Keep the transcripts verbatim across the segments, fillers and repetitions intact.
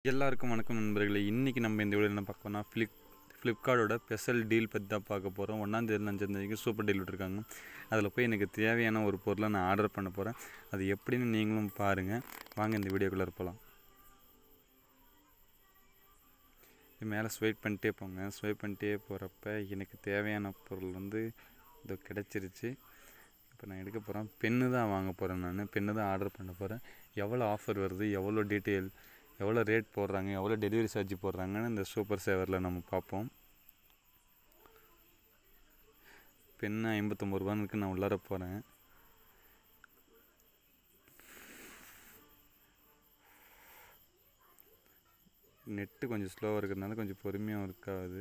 எல்லாருக்கும் வணக்கம் நண்பர்களே. இன்றைக்கி நம்ம இந்த வீடியோ என்ன பார்க்க போனால் ஃப்ளிப் ஃப்ளிப்கார்ட்டோட ஸ்பெஷல் டீல் பற்றி தான் பார்க்க போகிறோம். ஒன்றாந்தேதி அஞ்சாந்தேதிக்கு சூப்பர் டீல் விட்டுருக்காங்க. அதில் போய் எனக்கு தேவையான ஒரு பொருளை நான் ஆர்டர் பண்ண போகிறேன். அது எப்படின்னு நீங்களும் பாருங்கள். வாங்க இந்த வீடியோக்குள்ளே போகலாம். மேலே ஸ்வைப் பண்ணிட்டே போங்க. ஸ்வைப் பண்ணிட்டே போகிறப்ப எனக்கு தேவையான பொருள் வந்து இது கிடச்சிருச்சு. இப்போ நான் எடுக்க போகிறேன். பென்னு தான் வாங்க போகிறேன். நான் பென்னு தான் ஆர்டர் பண்ண போகிறேன். எவ்வளோ ஆஃபர் வருது, எவ்வளோ டீட்டெயில், எவ்வளோ ரேட் போடுறாங்க, எவ்வளோ டெலிவரி சார்ஜ் போடுறாங்கன்னு இந்த சூப்பர் சேவரில் நம்ம பார்ப்போம். பெண்ணு ஐம்பத்தொம்பது ரூபான்னு நான் உள்ளார போகிறேன். நெட்டு கொஞ்சம் ஸ்லோவாக இருக்கிறதுனால கொஞ்சம் பொறுமையாக இருக்காது.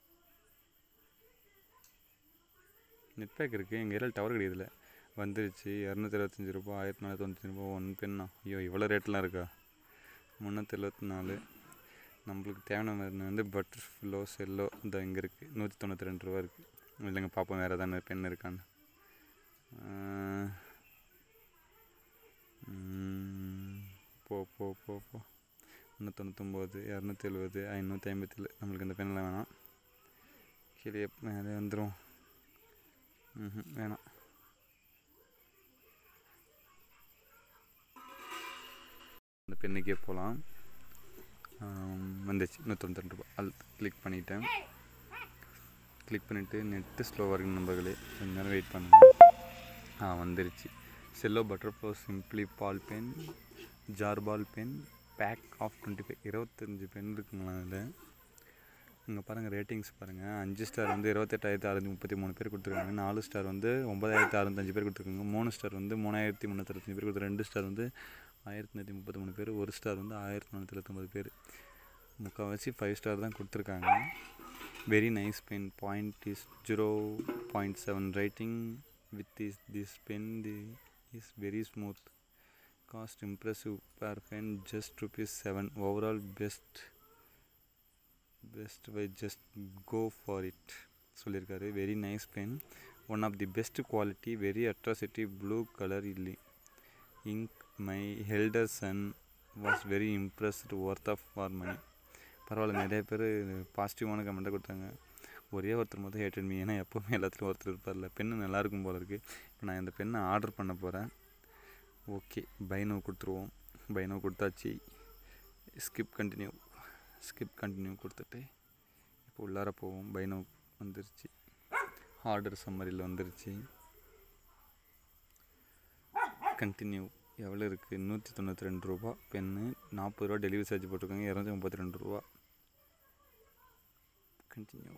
நெட் பேக் இருக்குது. எங்கள் ஏரியாவில் டவர் கிடையாதுல. வந்துருச்சு. இரநூத்தி இருபத்தஞ்சி ரூபா, ஆயிரத்தி நானூற்றி தொண்ணூற்றி ரூபா ஒன் பெண்ணா. ஐயோ, இவ்வளோ ரேட்லாம் இருக்கா? முந்நூற்றி எழுபத்தி நாலு. நம்மளுக்கு தேவையான மாதிரி வந்து பட்டர் ஃப்ளோ செல்லோ இந்த இங்கே இருக்குது. நூற்றி தொண்ணூற்றி ரெண்டு ரூபா இருக்குது. இல்லைங்க, பார்ப்போம் வேறு எதாவது பென் இருக்கான்னு. போ போ போ போ முந்நூற்றி தொண்ணூத்தொம்பது, இரநூத்தி எழுபது, ஐநூற்றி ஐம்பத்தி ஏழு. நம்மளுக்கு இந்த பெண்ணெலாம் வேணாம். கீழே மேலே வந்துடும். ம் வேணாம். இந்த பெண்ணுக்கே போகலாம். வந்துச்சு நூற்றி தொண்ணூற்றி ரெண்டு ரூபா. அது கிளிக் பண்ணிவிட்டேன். கிளிக் பண்ணிவிட்டு நெட்டு ஸ்லோவாக இருக்குது நண்பர்களே, கொஞ்ச நேரம் வெயிட் பண்ணுங்கள். ஆ வந்துருச்சு. Cello Butterflow simply ball pen, jar ball pen, pack of twenty five. இருபத்தஞ்சி பென் இருக்குங்களா அதில்? இங்கே பாருங்கள், ரேட்டிங்ஸ் பாருங்கள். அஞ்சு ஸ்டார் வந்து இருபத்தெட்டாயிரத்தி அறுநூற்றி முப்பத்தி மூணு பேர் கொடுத்துருக்காங்க. நாலு ஸ்டார் வந்து ஒம்பதாயிரத்தி அறுநூத்தஞ்சு பேர் கொடுத்துருக்காங்க. மூணு ஸ்டார் வந்து மூணாயிரத்தி முந்நூற்றஞ்சு பேர் கொடுத்துருக்காங்க. ரெண்டு ஸ்டார் வந்து ஆயிரத்தி நூற்றி முப்பத்தி மூணு பேர். ஒரு ஸ்டார் வந்து ஆயிரத்தி நானூற்றி எழுபத்தொம்பது பேர். முக்கால்வாசி ஃபைவ் ஸ்டார் தான் கொடுத்துருக்காங்க. Very nice pen. Point is zero point seven rating with is this pen the is very smooth. Cost impressive per pen just rupees seven. Overall best best buy just go for it சொல்லியிருக்காரு. Very nice pen. One of the best quality. Very atrocity blue colour இல்லை. Ink my holder son was very impressed. Worth of for money. பரவாயில்ல, நிறைய பேர் பாசிட்டிவான கமெண்ட்டை கொடுத்தாங்க. ஒரே ஒருத்தர் மட்டும் ஹேட்டட் மீ. ஏன்னா எப்போவுமே எல்லாத்துலையும் ஒருத்தர் இருப்பார்ல. பெண்ணு நல்லாயிருக்கும் போல இருக்குது. இப்போ நான் இந்த பெண்ணை ஆர்டர் பண்ண போகிறேன். ஓகே, பை நோ கொடுத்துருவோம். பை நோ கொடுத்தாச்சு. ஸ்கிப் கண்டினியூ ஸ்கிப் கண்டினியூ கொடுத்துட்டு இப்போ உள்ளார போவோம். பை நோ வந்துருச்சு. ஆர்டர் சம்மரியில் வந்துருச்சு. கண்டினியூ. எவ்வளோ இருக்குது? நூற்றி தொண்ணூற்றி ரெண்டு ரூபா பென்னு. நாற்பது ரூபா டெலிவரி சார்ஜ் போட்டிருக்காங்க. இரநூத்தி முப்பத்தி ரெண்டு ரூபா. கண்டினியூ.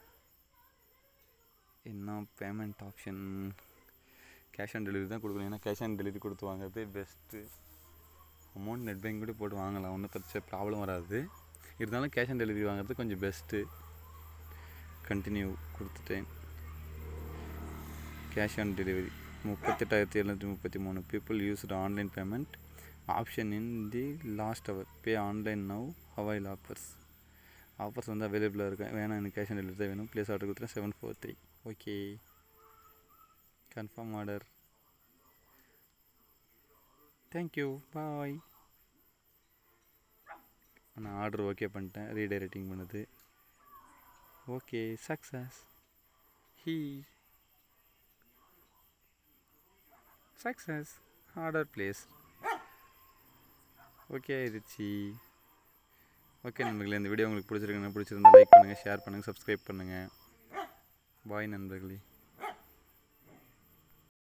என்ன payment option? Cash on delivery தான் கொடுக்கணும். ஏன்னா கேஷ் ஆன் டெலிவரி கொடுத்து வாங்குறது பெஸ்ட்டு. அமௌண்ட் நெட் பேங்க் கூட போட்டு வாங்கலாம், ஒன்றும் பிரச்சனை ப்ராப்ளம் வராது. இருந்தாலும் கேஷ் ஆன் டெலிவரி வாங்குறது கொஞ்சம் பெஸ்ட்டு. கண்டினியூ கொடுத்துட்டேன். கேஷ் ஆன் டெலிவரி முப்பத்தெட்டாயிரத்தி எழுநூற்றி முப்பத்தி மூணு people used online payment option in the last hour. Pay online now ஹவாயில் ஆஃபர்ஸ். ஆஃபர்ஸ் வந்து அவைலபிளாக இருக்கேன். வேணாம், எனக்கு கேஷ் ஆன் டெலிவரி தான் வேணும். ப்ளேஸ் ஆர்டர் கொடுத்துறேன். Seven four three. Okay, confirm order. Thank you, bye. நான் ஆர்டர் ஓகே பண்ணிட்டேன். ரீடைரக்டிங் பண்ணுது. Okay, success. He success. Order place. Okay ஆயிடுச்சு. ஓகே நண்பர்களே, இந்த வீடியோ உங்களுக்கு பிடிச்சிருக்குன்னு பிடிச்சிருந்தா லைக் பண்ணுங்கள், ஷேர் பண்ணுங்கள், சப்ஸ்கிரைப் பண்ணுங்கள். பாய் நண்பர்களே.